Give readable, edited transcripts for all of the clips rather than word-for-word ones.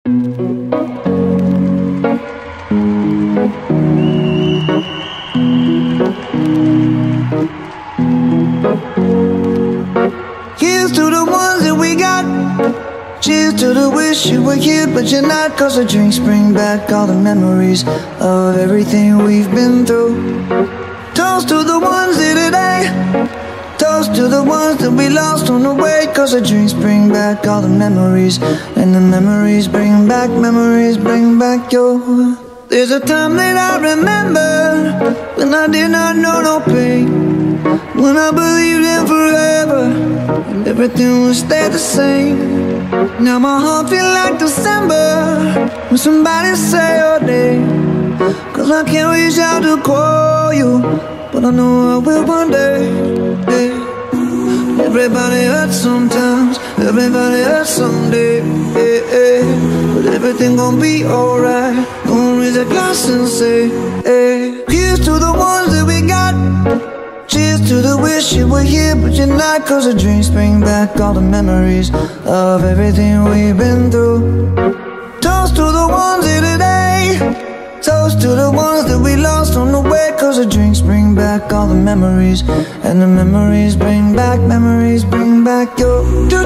Here's to the ones that we got. Cheers to the wish you were here but you're not. Cause the drinks bring back all the memories of everything we've been through. Toast to the ones here today. Toast to the ones that we lost on the way. Cause the drinks bring back all the memories. And the memories bring back your. There's a time that I remember when I did not know no pain, when I believed in forever and everything would stay the same. Now my heart feel like December when somebody say your name. Cause I can't reach out to call you, but I know I will one day. Everybody hurts sometimes, everybody hurts someday. But everything gon' be alright. Gonna raise a glass and say, here's to the ones that we got. Cheers to the wish you were here but you're not. Cause the drinks bring back all the memories of everything we've been through. Toast to the ones here today. Toast to the ones that we lost on the way. Cause the drinks bring back all the memories. And the memories bring back your.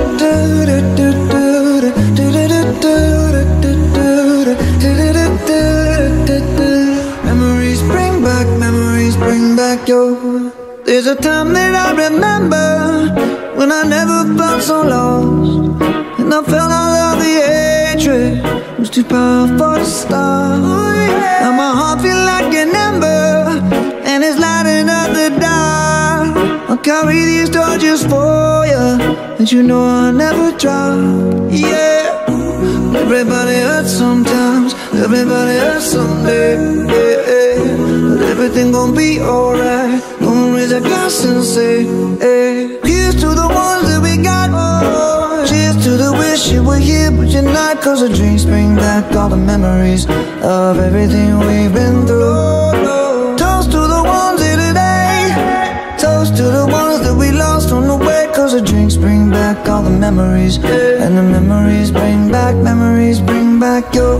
Memories bring back your. There's a time that I remember when I never felt so lost, and I felt all of the hatred was too powerful to stop. Now my heart feel like an ember and it's lighting up the dark. I'll carry these torches for you that you know I'll never drop. Yeah. Everybody hurts sometimes, everybody hurts someday. But everything gon' be alright. Gonna raise a glass and say, here's to the ones that we got. Cheers to the wish you were here but you're not. Cause the drinks bring back all the memories of everything we've been through. Toast to the ones here today. Toast to the ones that we lost on the way. Cause the drinks bring back all the memories. And the memories bring back your.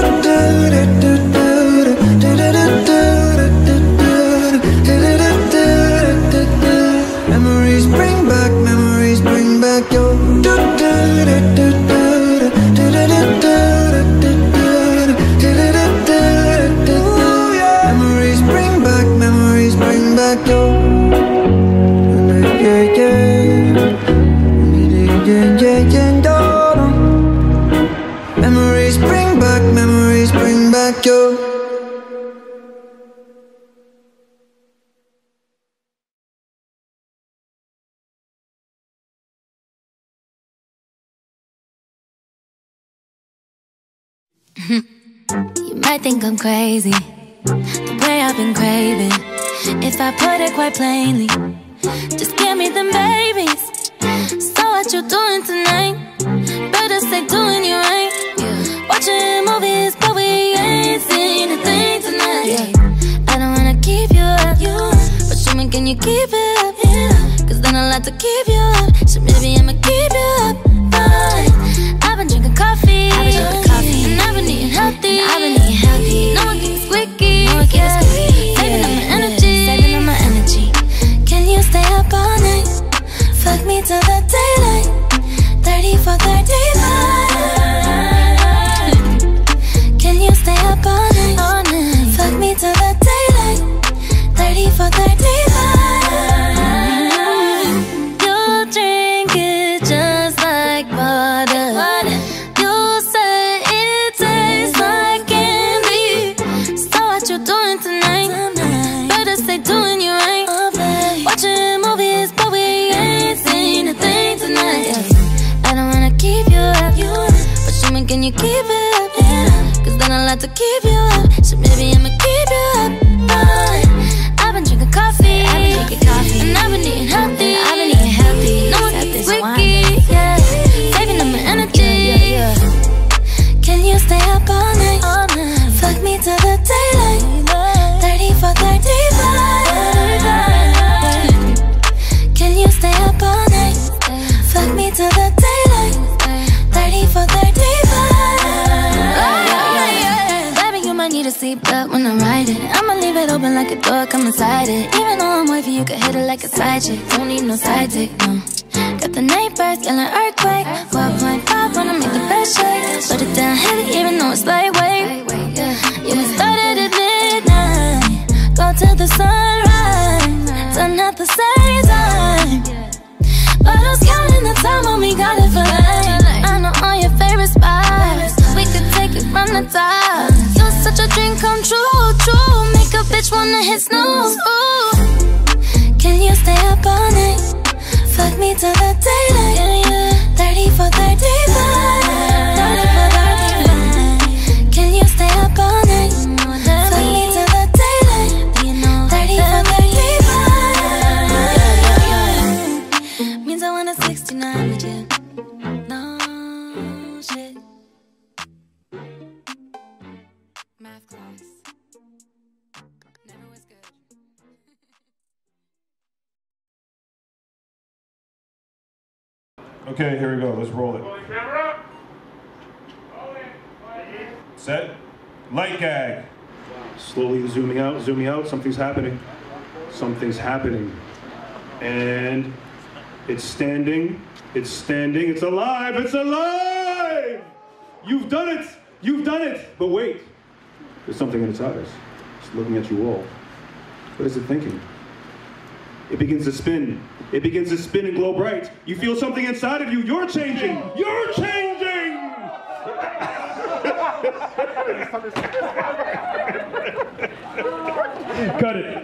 Memories bring back your. Memories bring back your. Memories bring back your. You might think I'm crazy, the way I've been craving. If I put it quite plainly, just give me them babies. So what you doing tonight? Better stay doing you right. Watching movies, but we ain't seen a thing tonight. I don't wanna keep you up, but show me, can you keep it up? Cause then I'll have to keep you up. So maybe I'ma keep you up. Fine. I've been drinking coffee, and I've been eating healthy. No one keeps squeaky, saving up my energy. Can you stay up all night? Fuck me till the daylight. 30 for 35. Can you stay up all night? Fuck me till the daylight. 30 for 35. You drink it just like water. You say it tastes like candy. So what you doing tonight? Better stay doing you right. Watching movies, but we ain't seen a thing tonight. I don't wanna keep you up, but show me, can you keep it up? Cause then I'll have to keep you up. So maybe I'ma keep you up. Fine. I've been drinking coffee, and I've been eating healthy. No one keeps squeaky, saving up my energy. Can you stay up all night? Fuck me till the daylight. 30 for 35. Can you stay up all night? Fuck me till the daylight. 30 for 35. seatbelt when I ride it. I'ma leave it open like a door, come inside it. Even though I'm wifey, you can hit it like a side chick. Don't need no side dick, no. Got the neighbors yelling earthquake. 12.5 when I make the best shake. Put it down heavy even though it's lightweight. Yeah, we started at midnight, go till the sunrise. Done at the same time, but I was counting the time when we got it for life. I know all your favorite spots, we could take it from the top. You're such a dream come true, true. Make a bitch wanna hit snooze. Ooh. Can you stay up all night? Fuck me till the daylight. 30 for 35, 30 for 35. Can you stay up all night? Fuck me till the daylight. 30 for 35. Means I want a 69 with you. No shit. Math class never was good. Okay, here we go. Let's roll it. Set. Light gag. Slowly zooming out, something's happening. Something's happening. And it's standing, it's alive, it's alive! You've done it, But wait, there's something in its eyes. It's looking at you all. What is it thinking? It begins to spin. It begins to spin and glow bright. You feel something inside of you. You're changing. You're changing! Cut it.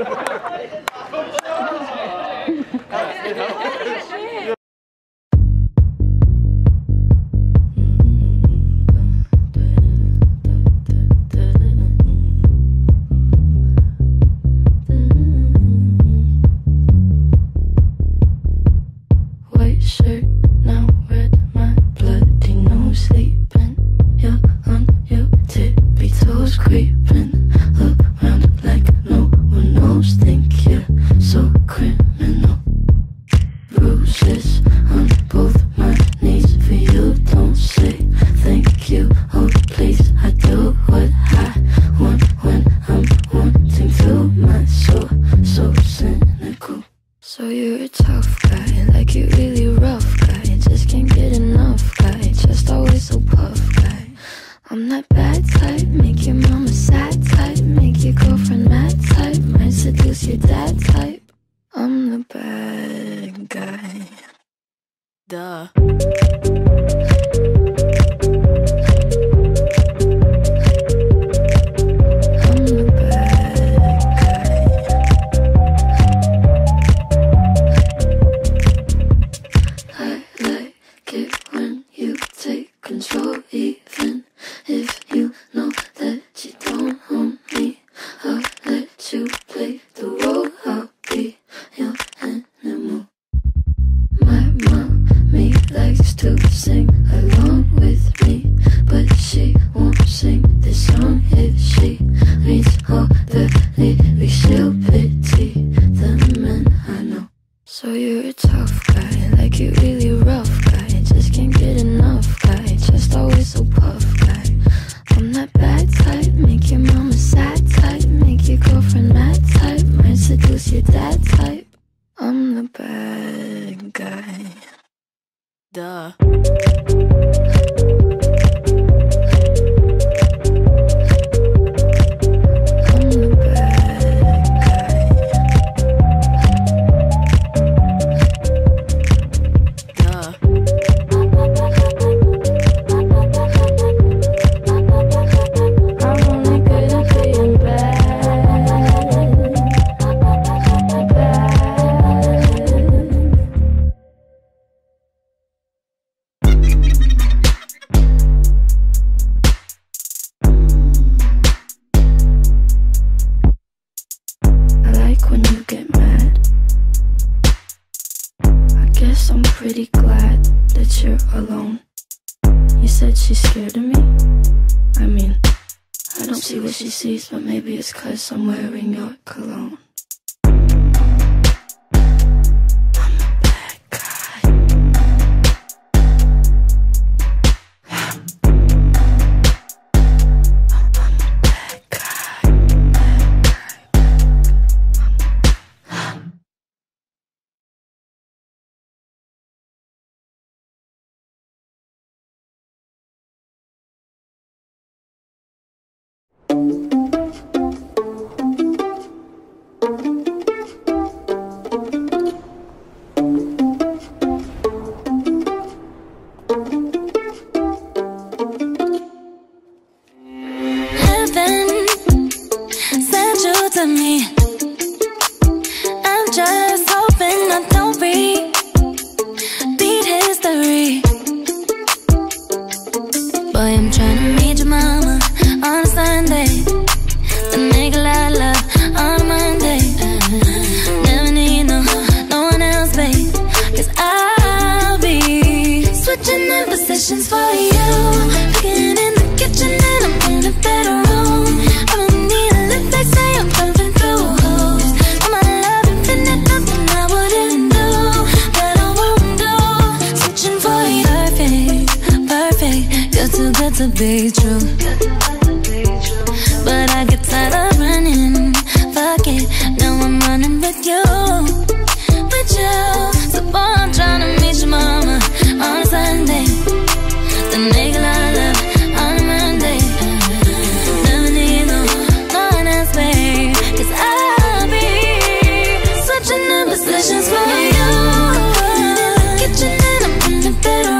But maybe it's 'cause I'm wearing your cologne. I'm a bad guy. To be true, but I get tired of running. Fuck it, now I'm running with you, with you. So boy, I'm trying to meet your mama on a Sunday, the nigga I love on a Monday. Never need no one else, babe, 'cause I'll be switching up positions for you. In the kitchen and I'm in the bedroom.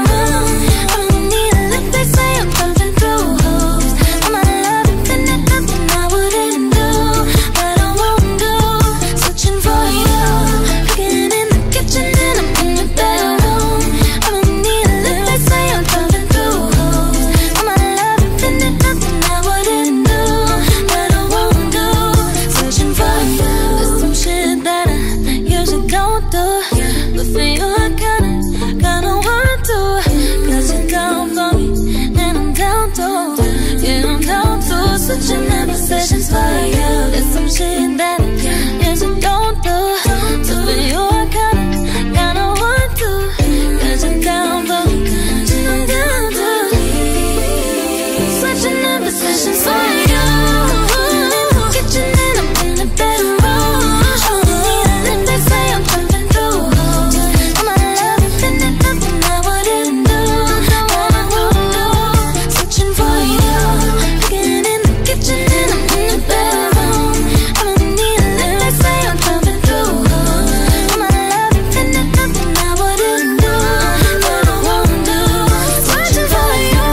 Switching up positions for you. There's some shit that I usually don't do. So for you I kinda want to, 'cause you're down for me, 'cause you're down to. Switching up positions for you. In the kitchen and I'm in the bedroom. If they say I'm jumping through holes, all my love is in it, nothing I wouldn't do, that I won't do. Switching for you. Kitchen and I'm in the bedroom. I don't need a little, they say I'm jumping through holes. All my love is in it, nothing I wouldn't do, that I won't do. Searching for you,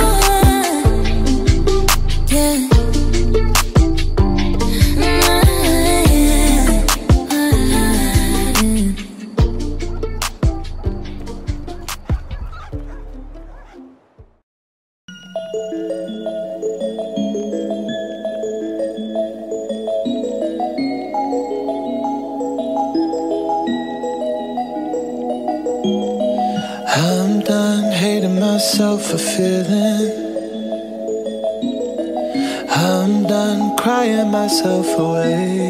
yeah. I'm done hating myself for feeling. I'm done crying myself away.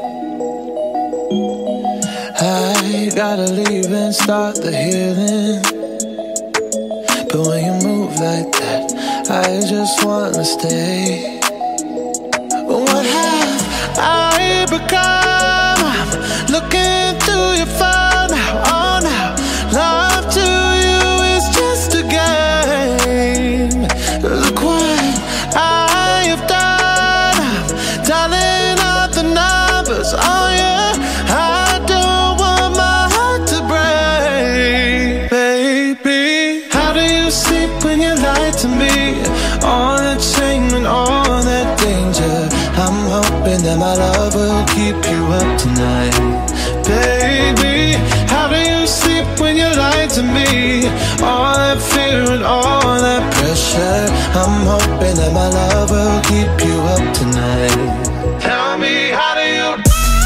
I gotta leave and start the healing. But when you move like that, I just wanna stay. What have I become? I'm looking through your phone now, oh now. Love to you is just a game. Look what I have done. I'm dialing out the numbers, oh yeah. I don't want my heart to break. Baby, how do you sleep when you lie to me? All that shame and all that danger. I'm hoping that my love will keep you up tonight. Baby, how do you sleep when you lie to me? All that fear and all that pressure. I'm hoping that my love will keep you up tonight. Tell me, how do you?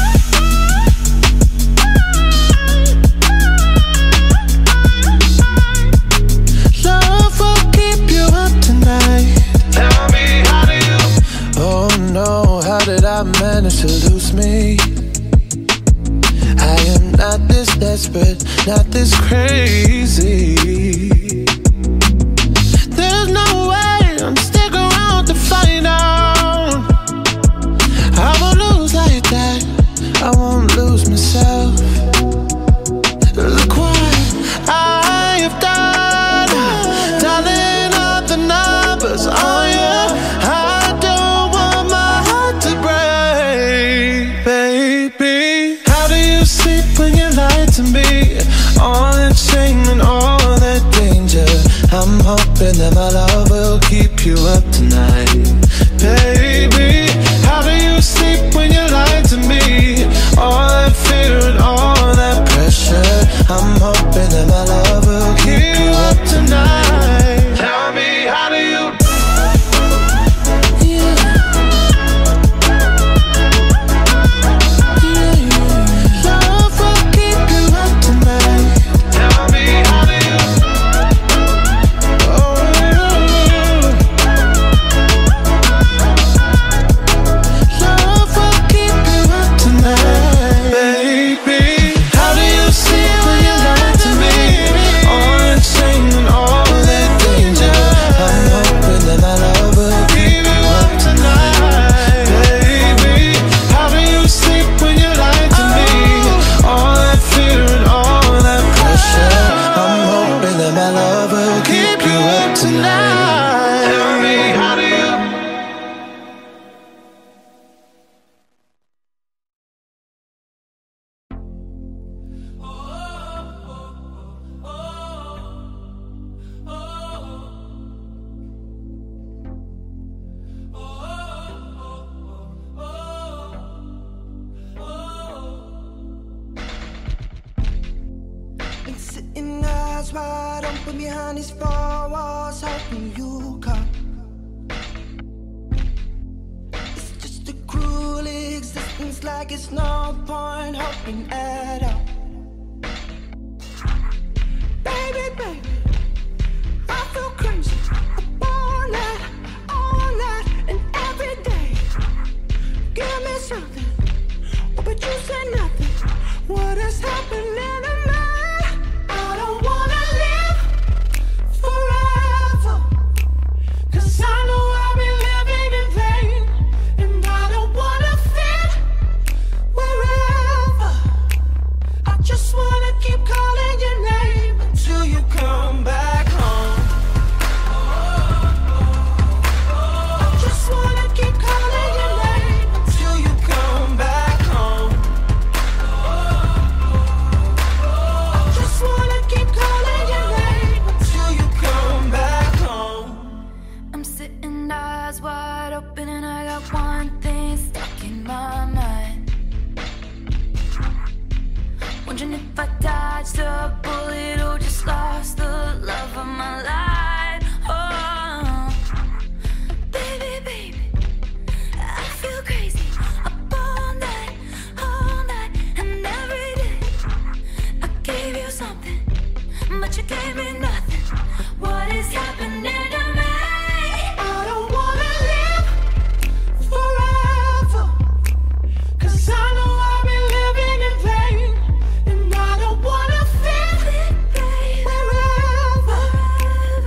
Love will keep you up tonight. Tell me, how do you? Oh no, how did I manage to lose me? I am not this desperate, not this crazy. There's no way I'm stick around to find out. I won't lose like that, I won't lose myself. Look what I have done, dialing up the numbers, oh yeah. I don't want that my love will keep you up tonight. Baby, how do you sleep when you lie to me? All that fear and all that pressure, I'm hoping that my love will keep you up tonight. Tell me, how do you? Wide open behind these four walls, hoping you come. It's just a cruel existence, like it's no point hoping at all. Baby, baby, I feel crazy all night, and every day. Give me something, but you say nothing. What is happening to me? I don't wanna live forever, 'cause I know I'll be living in vain, and I don't wanna fit wherever. I just wanna keep calling your name until you come back home. I just wanna keep calling your name until you come back home. I just wanna keep calling your name until you come back home. I'm sitting eyes wide open and I got one thing stuck in my mind. Wondering if I dodged a bullet or just lost the love of my life. Oh, baby, baby, I feel crazy up all night, and every day. I gave you something, but you gave me nothing. What is happening to me? I don't wanna live forever, 'cause I know I'll be living in vain, and I don't wanna fit wherever.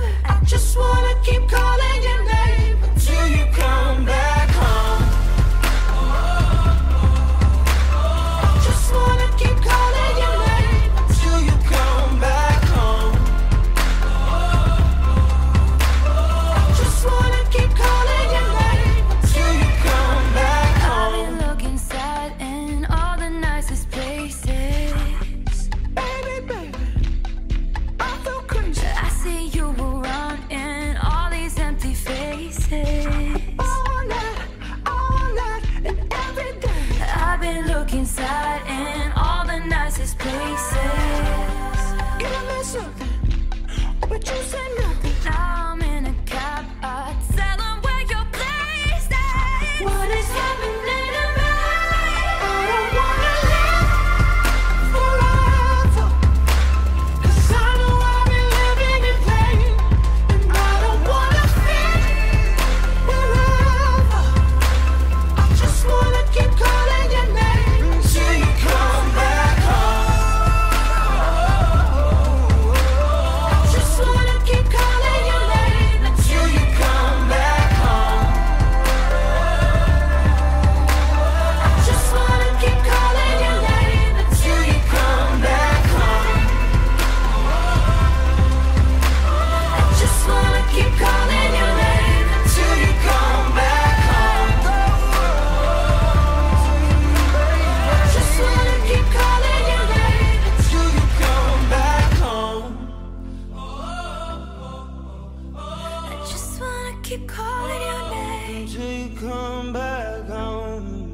keep calling your name until you come back home.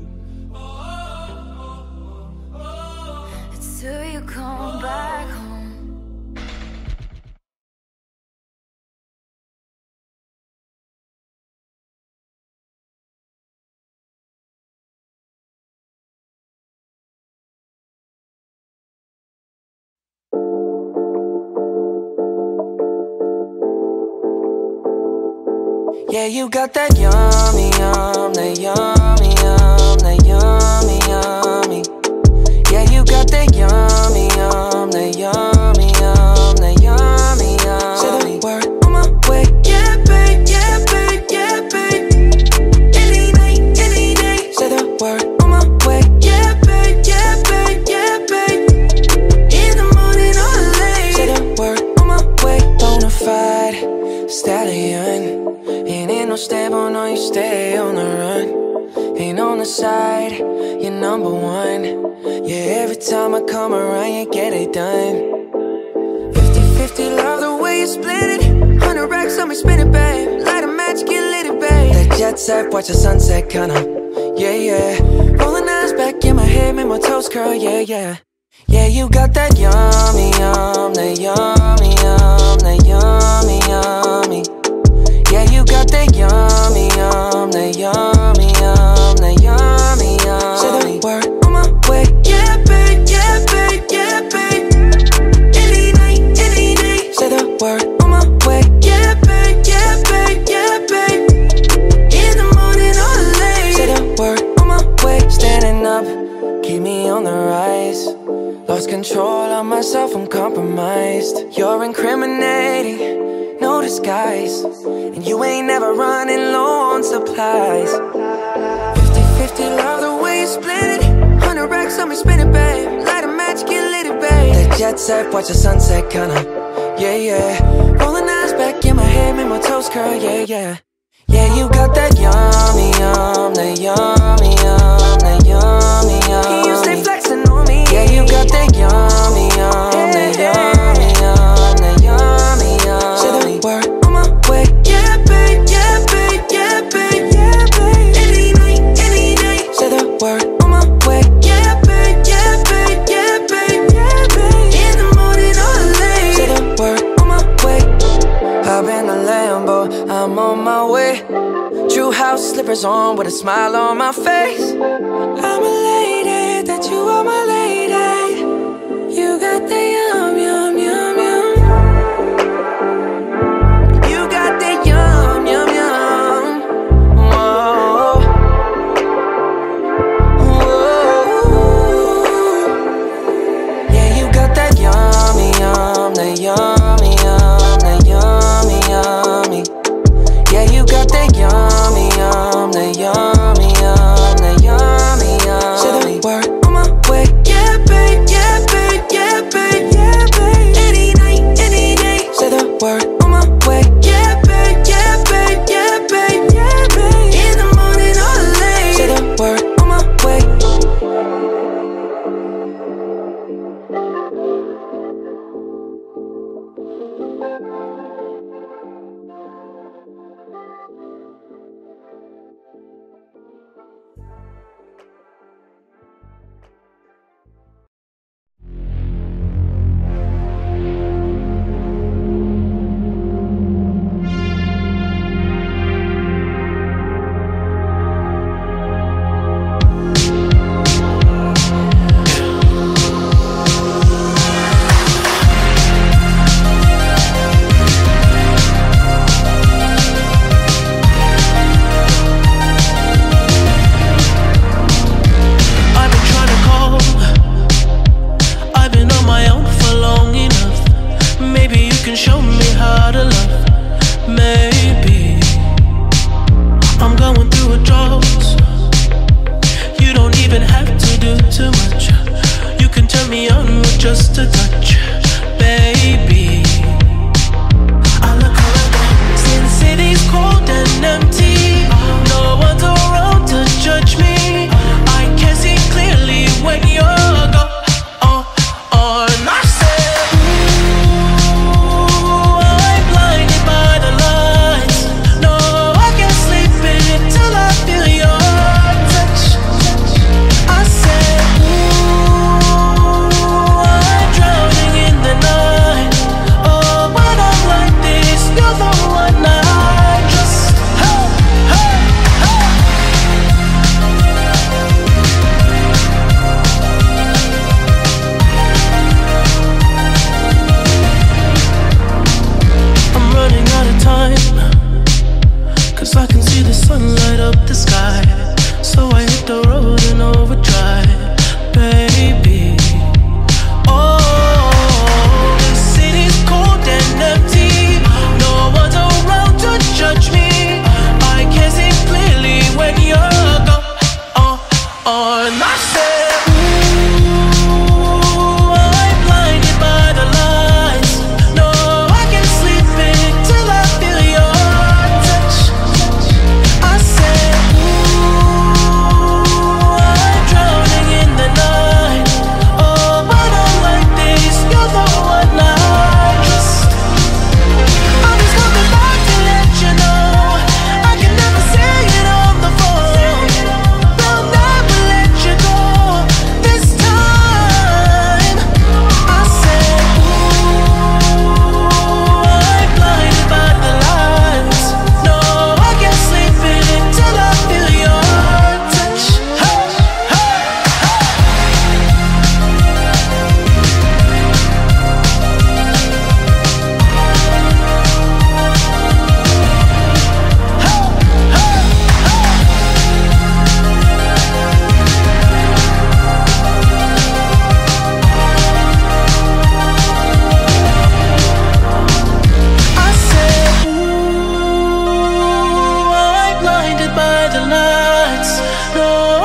till you come back home. Yeah, you got that yummy, that yummy, that yummy, yummy. Yeah, you got that yummy, that yummy, that yummy, yummy. Say the word on my way. Yeah, babe, yeah, babe, yeah, babe. Any night, any day. Say the word on my way. Yeah, babe, yeah, babe, yeah, babe. In the morning or late. Say the word on my way. Bonafide stallion. Ain't no stable, no, you stay on the run. Ain't on the side, you're number one. Yeah, every time I come around, you get it done. 50-50, love the way you split it. 100 racks on me, spin it, babe. Light a match, get lit, babe. That jet set, watch the sunset, kinda. Yeah, yeah. Rolling eyes back in my head, make my toes curl, yeah, yeah. Yeah, you got that yummy, that yummy, that yummy, yummy. Yeah, you got that yummy, that yummy, that yummy, yummy. Say the word on my way. Yeah, babe, yeah, babe, yeah, babe. Any night, any day. Say the word on my way. Yeah, babe, yeah, babe, yeah, babe. In the morning or late. Say the word on my way. Standing up, keep me on the rise. Lost control of myself, I'm compromised. You're incriminating, no disguise. And you ain't never running low on supplies. 50-50, love the way you split it. 100 racks on me, spin it, babe. Light a match, get lit, babe. That jet set, watch the sunset, kinda. Yeah, yeah. Rolling eyes back in my head, make my toes curl, yeah, yeah. Yeah, you got that yummy, that yummy, that yummy, yummy. You stay flexing on me. Yeah, you got that yummy, that yummy, that yummy, yummy. Say the word on my way. Yeah, babe, yeah, babe, yeah, babe, yeah, babe. Any night, any day. Say the word on my way. Yeah, babe, yeah, babe, yeah, babe, yeah, babe. In the morning or late. Say the word on my way. Hop in the Lambo, I'm on my way. True house slippers on with a smile on my face. I'm elated that you are my lady. You got the yum, yum, yum, yum. You got the yum, yum, yum. Whoa. Whoa. Yeah, you got that yummy, that yummy, that yummy, yummy. Yeah, you got that yummy, that yummy, that yummy, yummy. Say the word on my way. Yeah.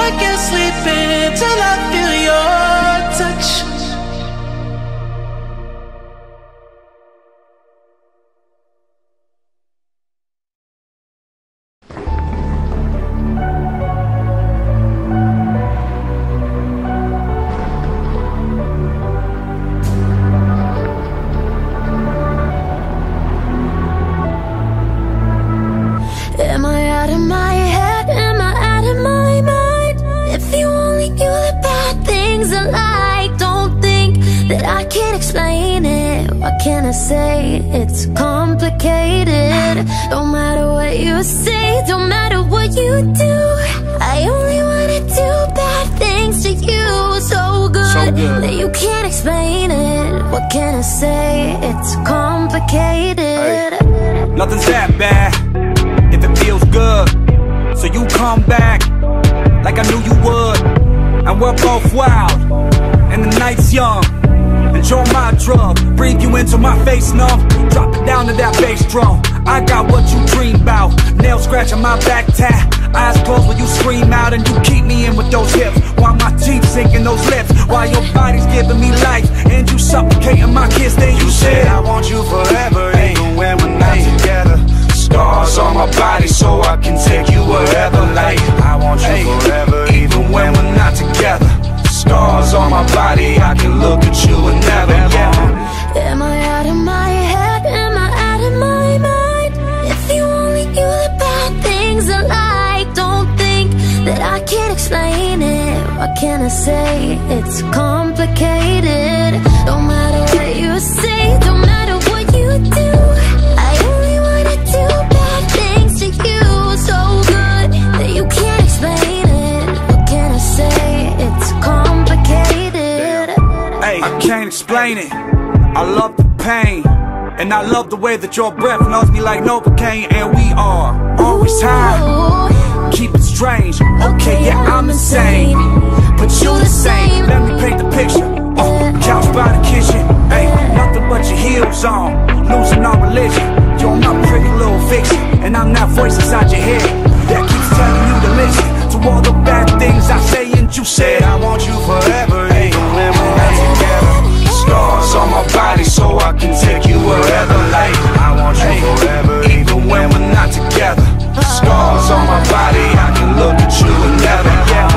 I can't sleep until I feel your touch. Am I out of my head? Am I out of my mind? If you only knew the bad things I like, don't think that I can't explain it. What can I say? It's complicated. Don't matter what you say, don't matter what you do, I only wanna do bad things to you. So good that you can't explain it. What can I say? It's complicated. Nothing's that bad if it feels good. So you come back like I knew you would. And we're both wild and the night's young. Enjoy my drug, breathe you into my face numb. Drop it down to that bass drum. I got what you dream about. Nails scratching my back tat. Eyes closed when you scream out and you keep me in with those hips. While my teeth sinking those lips. While your body's giving me life and you suffocating my kiss. Then you said I want you forever, even when we're not together. Scars on my body so I can take you wherever. Like I want you forever, even when we're not together. Scars on my body, I can look at you and never. Am I out of my head? Am I out of my mind? If you only knew the bad things I like, don't think that I can't explain it. What can I say? It's complicated. Don't matter what you say, don't matter what you do, I only wanna do bad things to you. So good that you can't explain it. What can I say? It's complicated. Hey, I can't explain it. I love the pain, and I love the way that your breath knows me like Novocaine. And we are always high, keep it strange. Okay, yeah, I'm insane, but you the same. Let me paint the picture. Couch by the kitchen, hey, nothing but your heels on, losing our religion. You're my pretty little fiction, and I'm that voice inside your head that keeps telling you to listen to all the bad things I say. And you said I want you forever, even when we're not together. Scars on my body so I can take you wherever. Like I want you forever, even when we're not together. Scars on my body, I can look at you and never.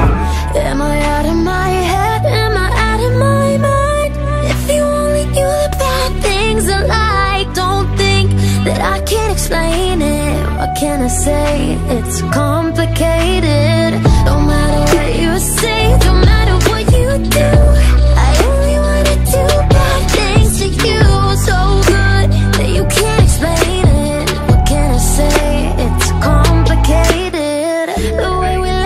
Am I out of my head? Am I out of my mind? If you only knew the bad things I like, don't think that I can't explain it. What can I say? It's complicated. Don't matter what you say, don't matter what you do, I only wanna do bad things to you. So good that you can't explain it. What can I say? It's complicated. The way we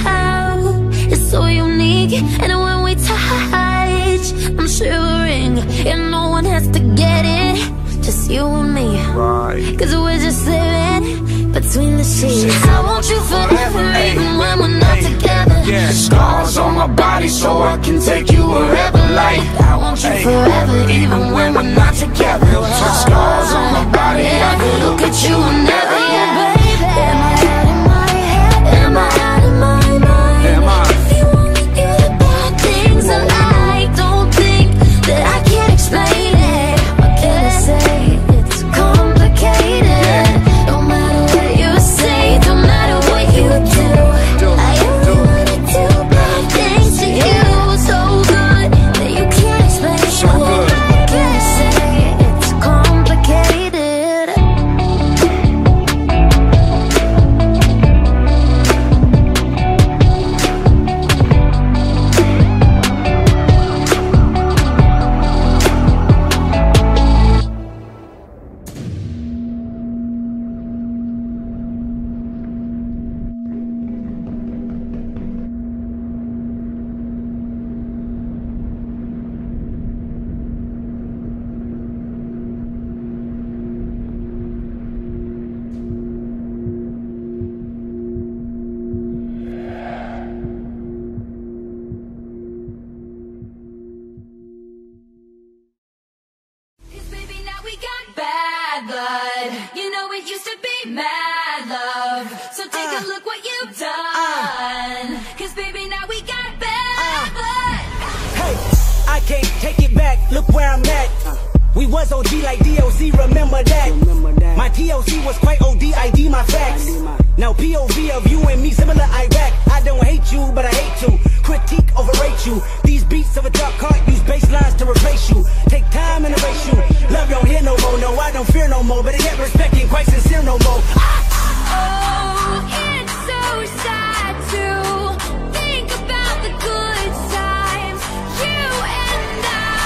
laugh is so unique, and when we touch, I'm shivering, and no one has to get it, just you and me. Cause we're just living between the sheets. I want you forever, even when we're not together. Scars on my body so I can take you wherever. Like I want you forever, even when we're not together. Scars on my body, I can look at you and never. Baby, am I out of my head? Am I out of my mind? If you only knew the bad things I like, don't think that I can't explain it. What can I say? It's complicated. Don't matter what you say, don't matter what you do, I only wanna do bad things to you. So good that you can't explain it. What can I say? It's complicated. love. So take a look what you've done. Cause baby, now we got bad blood. Hey, I can't take it back, look where I'm at. We was OG like DOC, remember that. My TOC was quite OD, ID my facts. Now POV of you and me, similar Iraq. I don't hate you, but I hate to critique, overrate you. These beats of a dark heart use bass lines to replace you. Take time and erase you. Love don't hear no more, no, I don't fear no more. But I get respect ain't quite sincere no more. Oh, it's so sad to think about the good times, you and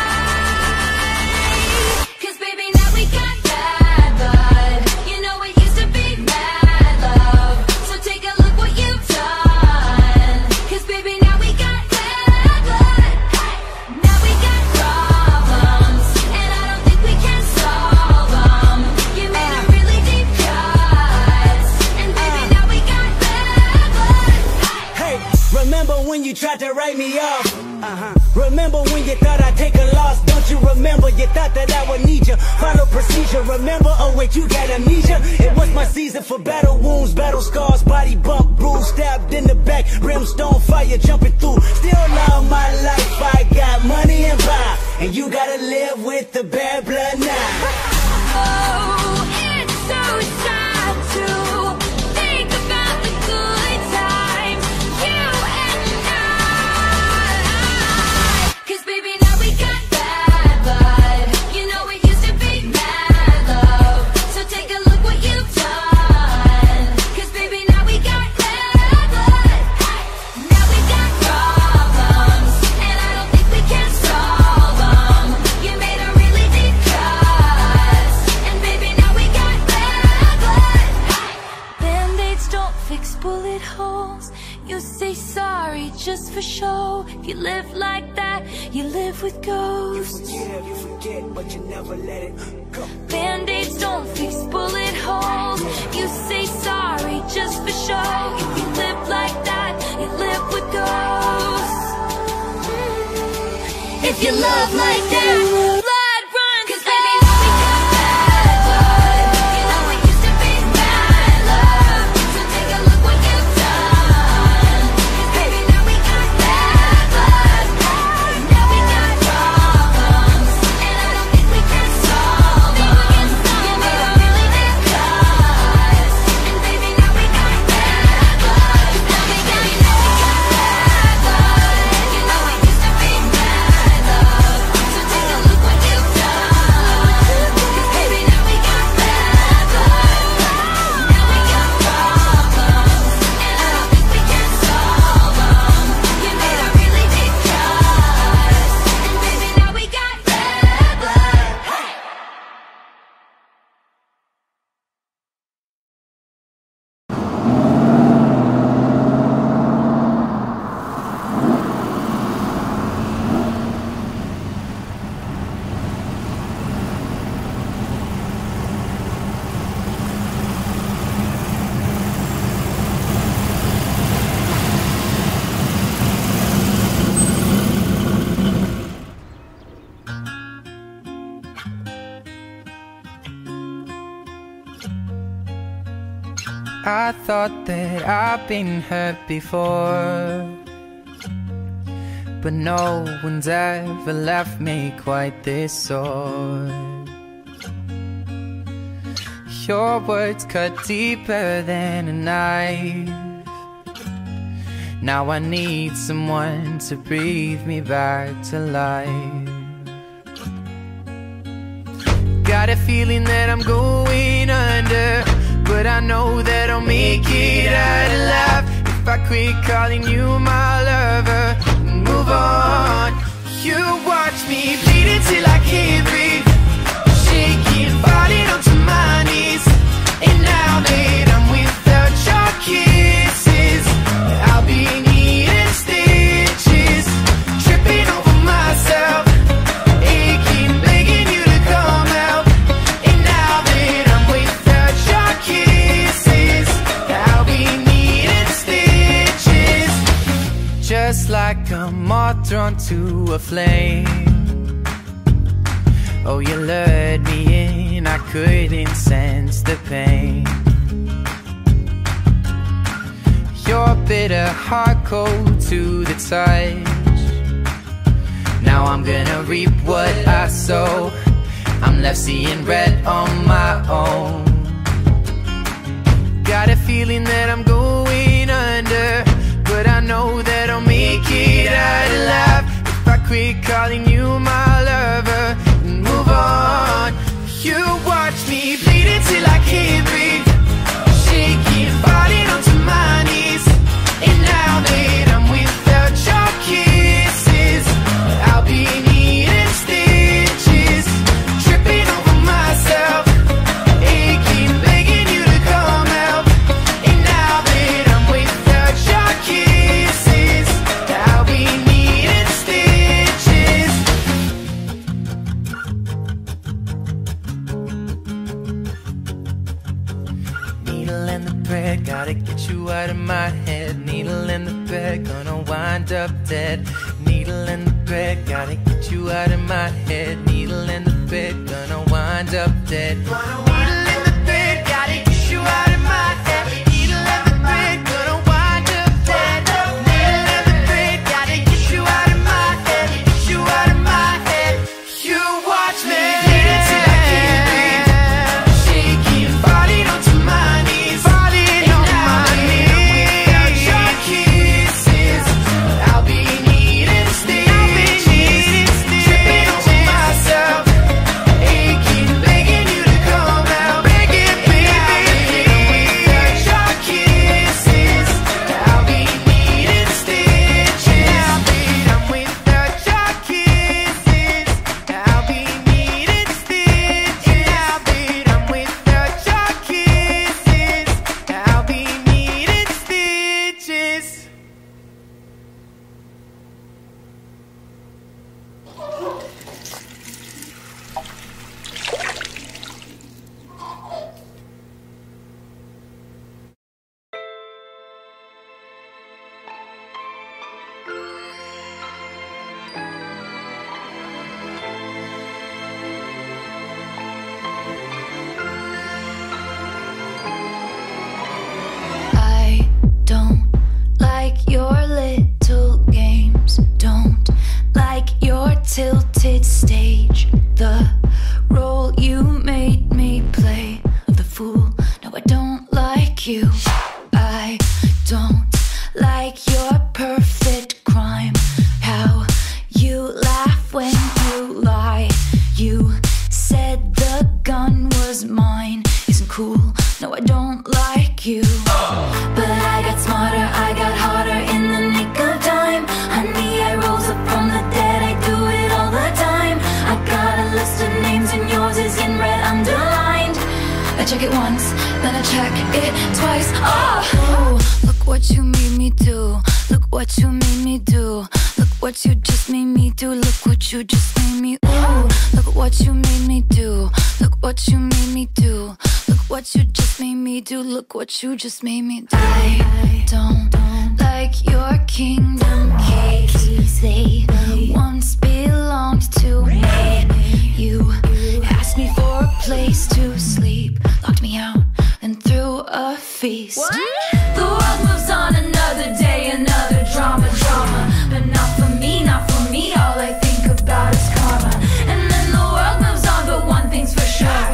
I. Cause baby, now we got bad blood. You know it used to be mad love. So take a look what you've done. Cause baby, now we got bad blood. Now we got problems, and I don't think we can solve them. You made a really deep cut, and baby, now we got bad blood. Hey, remember when you tried to write me off? Remember when you thought I'd take a loss? Don't you remember? You thought that I would need you. Follow procedure, remember? Oh wait, you got amnesia. It was my season for battle wounds, battle scars, body bump, bruise, stabbed in the back, brimstone fire jumping through. Still love my life, I got money and power, and you gotta live with the bad blood now. Oh, it's so sad to think about the good times, you and I. Cause baby, now we got bad blood. You know it used to be mad love. So take a look what you've done. Cause baby, now we got bad blood. Now we got problems, and I don't think we can solve them. You made a really deep cut, and baby, now we got bad blood. Band-aids don't fix bullet holes. You say sorry just for show. If you live like that, you live with ghosts. You forget, but you never let it go. Band-aids don't fix bullet holes. You say sorry just for show. If you live like that, you live with ghosts. If you love like that, blood run. Cause baby, now we got bad blood. You know it used to be mad love. So take a look what you've done. Cause baby, now we got bad blood. Now we got problems, and I don't think we can solve them. You made a really deep cut, and baby, now we got bad blood. Now we got bad blood. You know it used to be mad love. So take a look what you've done. Cause baby, now we got bad blood. Now we got problems, and I don't think we can solve them. You made a really deep cut, and baby, now we got bad blood. I thought that I've been hurt before, but no one's ever left me quite this sore. Your words cut deeper than a knife. Now I need someone to breathe me back to life. Got a feeling that I'm going under, but I know that I'll make it out alive if I quit calling you my lover and move on. You watch me bleed until I can't breathe, shaking, falling onto my knees. And now that I'm without your kisses, I'll be needing stitches, tripping over myself, aching, begging you to come out. And now that I'm without your kisses, I'll be needing stitches, just like a moth drawn to a flame. Oh, you lured me in, I couldn't sense the pain. bitter, heart cold to the touch. Now I'm gonna reap what I sow. I'm left seeing red on my own. Got a feeling that I'm going under, but I know that I'll make it out alive if I quit calling you my lover and move on. You watch me bleed until I can't breathe, shaking, falling onto my knees. And now that I'm without your kisses, I'll be needing stitches, tripping over myself, aching, begging you to come help. And now that I'm without your kisses, I'll be needing stitches. Needle in the thread, gotta get you out of my head. Needle in the thread, gonna wind up dead. Needle in the thread, gotta get you out of my head. Needle in the thread, gonna wind up dead. Needle in the thread, gotta get you out of my head. Needle in the thread, gonna wind up dead. Needle in the thread, gotta get you out of my head. Get you out of my head. You watch me bleed until I can't breathe, shaking, falling onto my knees, falling on my knees. Without your kisses, I'll be needing stitches, tripping over myself, aching, begging you to come out, begging, baby. Without your kisses, I'll be needing stitches. I'm without your kisses, I'll be needing stitches. I'm without your kisses, I'll be needing stitches. I don't like your little games, don't like your tilted stage, the role you made me play of the fool. No, I don't like you. I don't like your perfect crime, how you laugh when you lie. You said the gun was mine, isn't cool. No, I don't like you. But I got smarter, I got harder in the nick of time. Honey, I rose up from the dead, I do it all the time. I got a list of names and yours is in red underlined. I check it once, then I check it twice. Oh, look what you made me do. Look what you made me do. Look what you just made me do. Look what you just made me. Ooh, look what you made me do. Look what you made me do. Look what you just made me do. Look what you just made me do. I don't like your kingdom keys. They once belonged to me. You asked me for a place to sleep, locked me out and threw a feast. The world moves on, another day, another drama. But not for me, not for me. All I think about is karma. And then the world moves on, but one thing's for sure,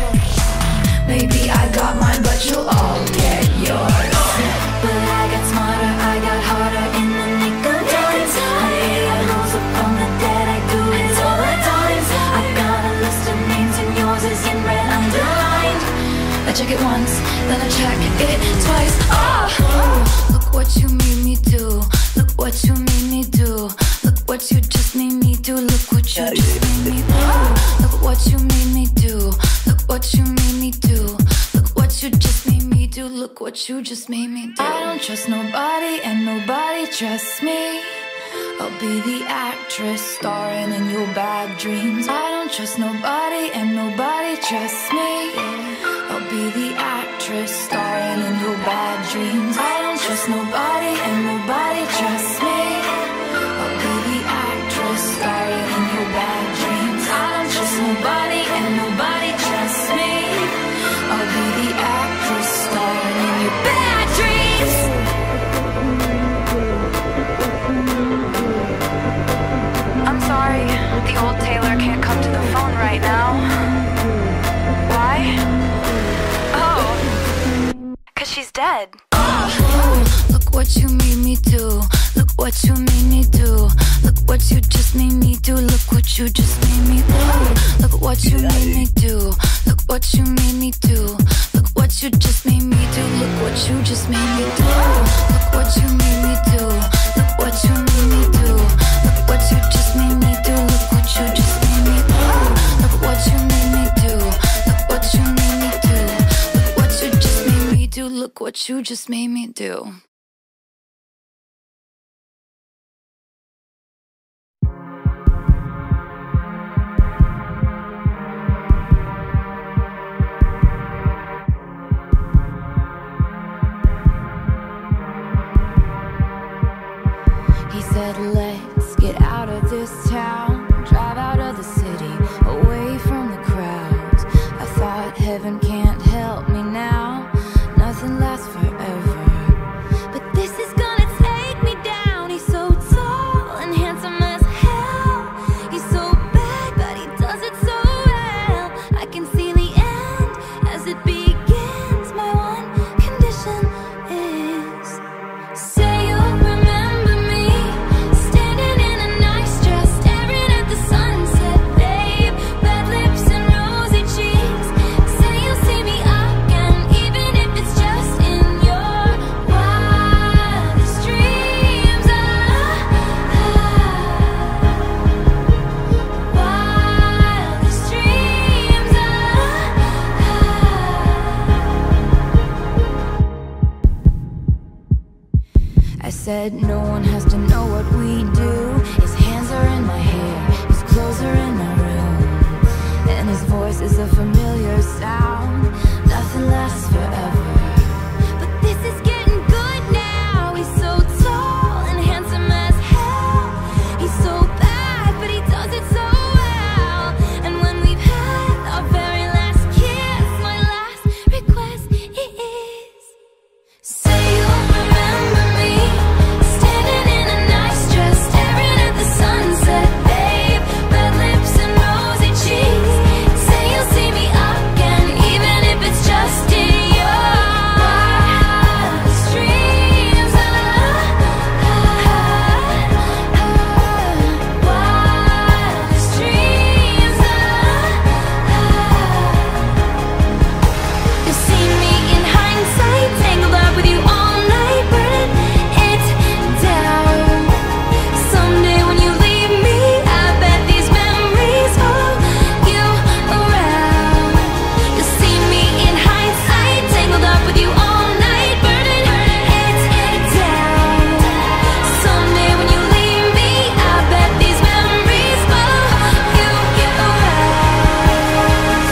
maybe I got mine, but you'll all get yours. But I got smarter, I got harder in the nick of time. Honey, I rose up from the dead, I do it all the time. I got a list of names and yours is in red underlined. I check it once, then I check it twice. Oh, look what you made me do. Look what you made me do. Look what you just made me do. Look what you just made me do. Look what you made me do. Look what you made me do. Look what you just made me do. Look what you just made me do. I don't trust nobody and nobody trusts me. I'll be the actress starring in your bad dreams. I don't trust nobody and nobody trusts me. I'll be the actress starring in your bad dreams. I don't trust nobody and nobody trusts me. I'll be the actress starring in your bad dreams. I don't trust nobody and nobody trusts me. I'll be the actress starring in your bad dreams. what you made me do. Look what you made me do. Look what you just made me do. Look what you just made me do. Look what you made me do. Look what you made me do. Look what you just made me do. Look what you just made me do. Look what you made me do. Look what you made me do. Look what you just made me do. Look what you just made me do. Look what you made me do. Look what you made me do. Look what you just made me do. Look what you just made me do. He said, let's get out of this town, drive out of the city, away from the crowds. I thought heaven can't help me now, nothing lasts forever. But this is gonna take me down. He's so tall and handsome as hell. He's so bad, but he does it so well. I can see the end as it begins. My one condition is, say you'll remember me, standing in a nice dress, staring at the sunset, babe. Red lips and rosy cheeks. Say you'll see me again, even if it's just in your wildest dreams. Wildest dreams. I said no one has to know what we do. His hands are in my hair, his clothes are in my room, and his voice is a familiar sound. Nothing lasts forever, but this is getting good now. He's so tall and handsome as hell. He's so bad, but he does it so well. And when we've had our very last kiss, my last request is, say you'll remember me, standing in a nice dress, staring at the sunset, babe. Red lips and rosy cheeks. Say you'll see me again, even if it's just in your wildest dreams. Wildest dreams. You'll see me in hindsight, tangled up with you all night, burning it down. Someday when you leave me, I bet these memories follow you around. You'll see me in hindsight, tangled up with you all night, burning it down. Someday when you leave me, I bet these memories follow you around.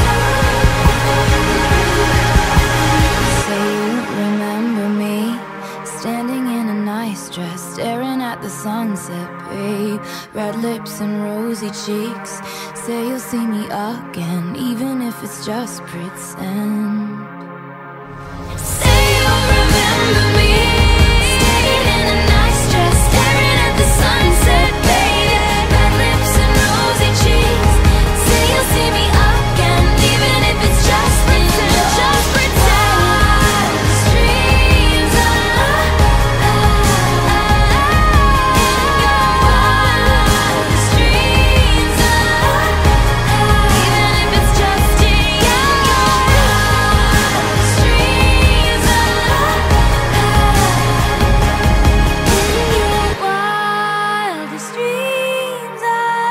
Say you remember me, standing in a nice dress, staring at the sunset, babe. Red lips and rosy cheeks. Say you'll see me again, even if it's just pretend. Say you'll remember me, standing in a nice dress, staring at the sunset, babe. Red lips and rosy cheeks. Say you'll see me again, even if it's just pretend. Just pretend. Wildest dreams. Wildest dreams. Even if it's just in your wildest dreams. In your wildest dreams.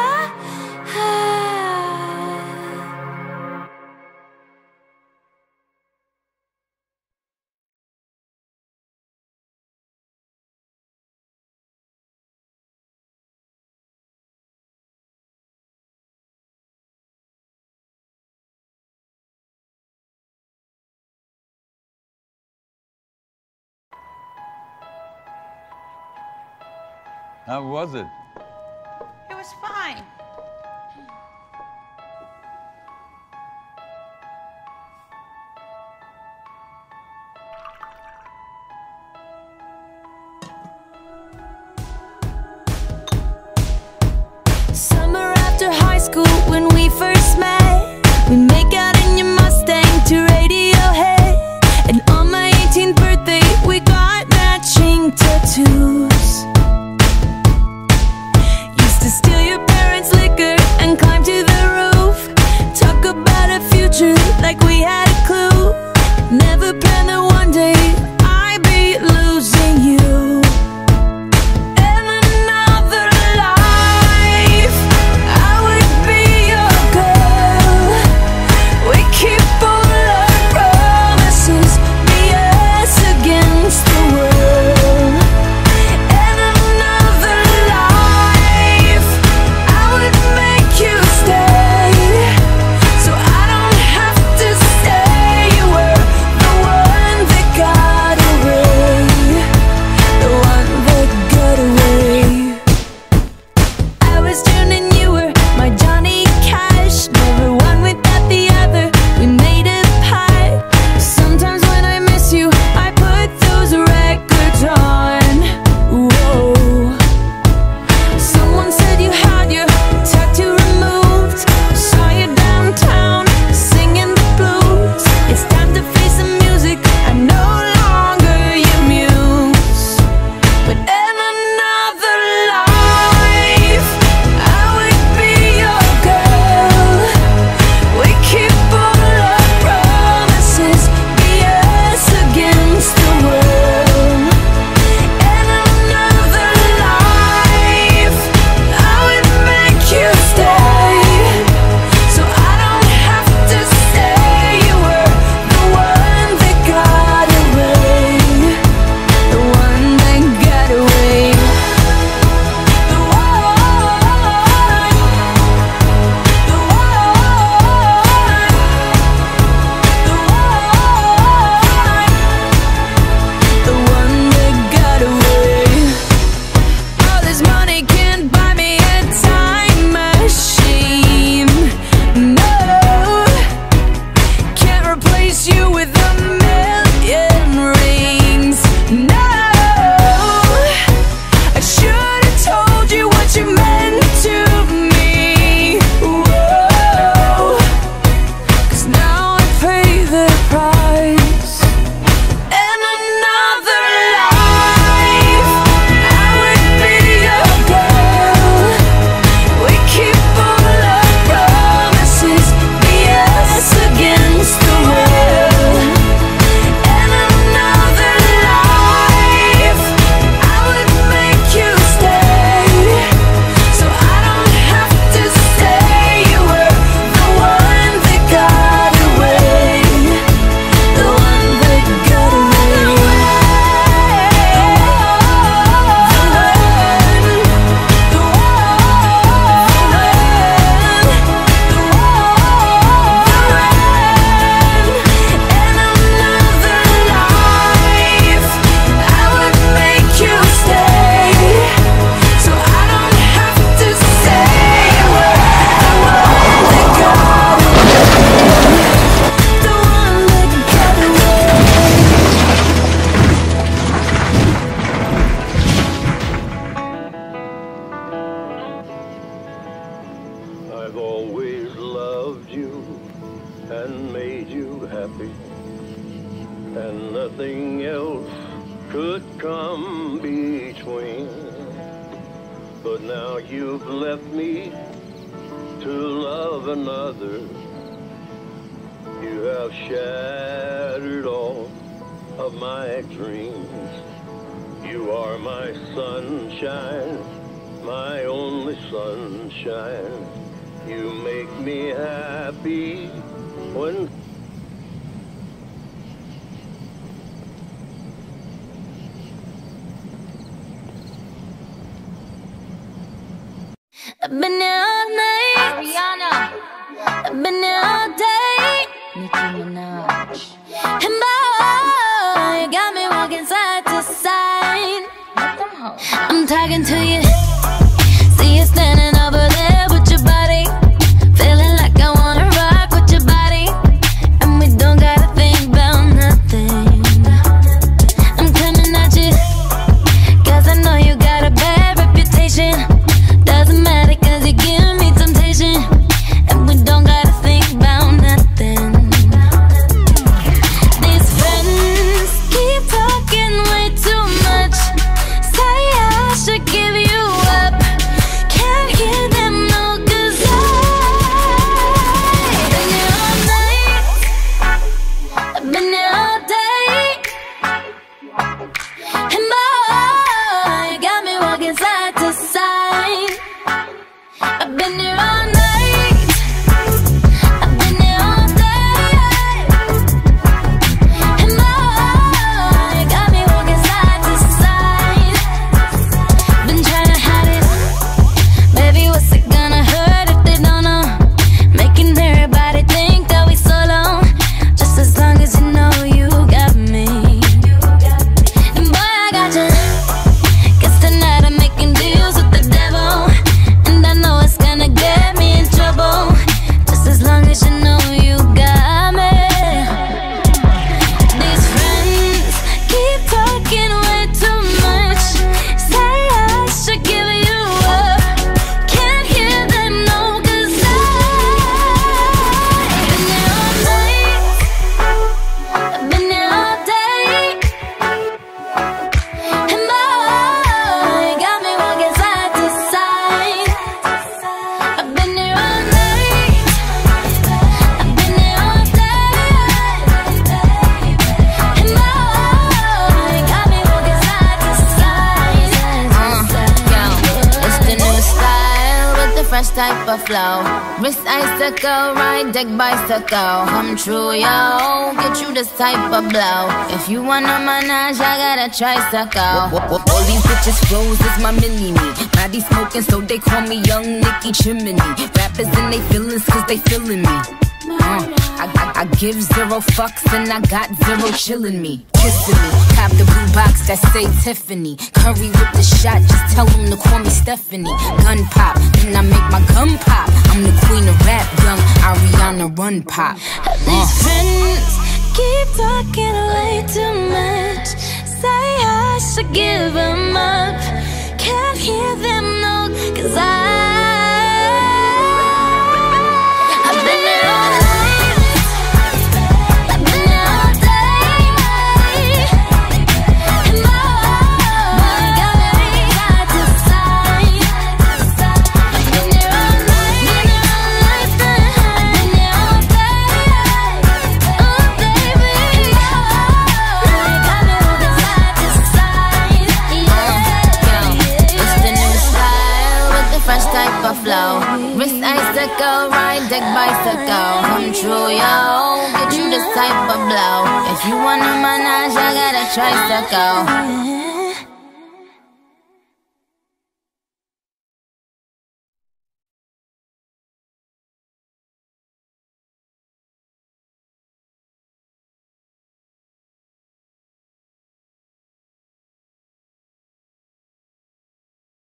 How was it? It was fine. Summer after high school when we first met, we make out in your Mustang to Radiohead. And on my 18th birthday we got matching getting tattoos. Used to steal your parents' liquor and climb to the roof. Talk about a future like we had a clue. Never planned that one day I'd be losing you. In another life, I would be your girl. We keep all our promises, be us against the world. In another life, I would make you stay, so I don't have to say you were the one that got away, the one that got away. I was June and you were my Johnny Cash, never one without the other. We made a pact. Sometimes when I miss you, I put those records on. Whoa. Someone said you had your tattoo removed. Saw you downtown singing the blues. It's time to face the music. I'm no longer your muse. But in another life, I would be your girl. We keep all our promises, be us against the world. In another life, I would make you stay, so I don't have to say you were the one that got away, the one that got away. The one, the one that got away. All this money can't buy me a time machine. No, can't replace you with a million rings. No, I should have told you what you meant to me. Whoa, 'cause now I pay the price. In another life, I would be your girl. We keep all our promises, be us against the world. In another life, I would make you stay, so I don't have to say you were the one that got away, the one that got away. I've always loved you and made you happy, and nothing else could come between. But now you've left me to love another. You have shattered all of my dreams. You are my sunshine, my only sunshine. You make me happy when I've been here all night, Ariana. I've been here all day, Nicki Minaj. And boy, you got me walking side to side. I'm talking to you. See you standing over there with your body, feeling like I wanna rock with your body, and we don't gotta think about nothing. I'm coming at you, 'cause I know you got a bad reputation. Doesn't matter 'cause you give me temptation, and we don't gotta think about nothing. These friends keep talking way too much. type of flow. Wrist icicle, ride deck bicycle. Come true, yo. Get you this type of blow. If you wanna manage, I got a tricycle. All these bitches flows is my mini-me. Body smoking, so they call me Young Nicki Chimney. Rappers in they feelings, cause they feeling me. I give 0 fucks and I got 0 chillin' me. Kissing me, cop the blue box that say Tiffany. Curry with the shot, just tell them to call me Stephanie. Gun pop, then I make my gun pop. I'm the queen of rap, young Ariana Run Pop. These friends keep talking way too much. Say I should give them up. Can't hear them no, cause I've been there all night. I've been there all day. And I got me side to side. I've been there all night. I've been there all day. Oh baby, got me moving side to side. It's the new style with the fresh type of flow. Wrist icicle, ride deck bicycle. Come true, yo. Get you this type of blow. If you wanna manage, I got a tricycle.